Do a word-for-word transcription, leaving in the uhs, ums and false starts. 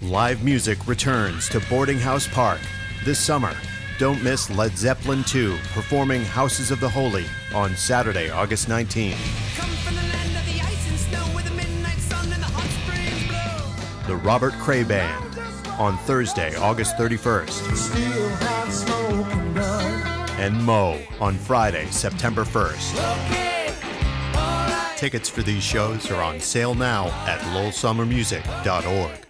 Live music returns to Boarding House Park this summer. Don't miss Led Zeppelin two performing Houses of the Holy on Saturday, August nineteenth. Come from the land of the ice and snow where the midnight sun and the hot springs blow. The Robert Cray Band on Thursday, August thirty-first. Still hot smoking gun. And Mo on Friday, September first. Okay, all right. Tickets for these shows are on sale now at lowell summer music dot org.